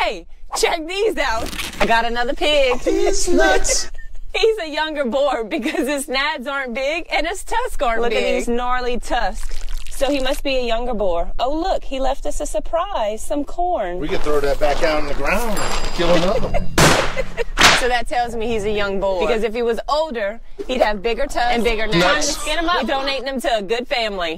Hey, check these out. I got another pig. He's nuts. He's a younger boar because his nads aren't big and his tusks aren't big. Look at these gnarly tusks. So he must be a younger boar. Oh, look, he left us a surprise, some corn. We could throw that back out on the ground and kill another one. So that tells me he's a young boar. Because if he was older, he'd have bigger tusks and bigger nads. Time to skin him up. We're donating him to a good family.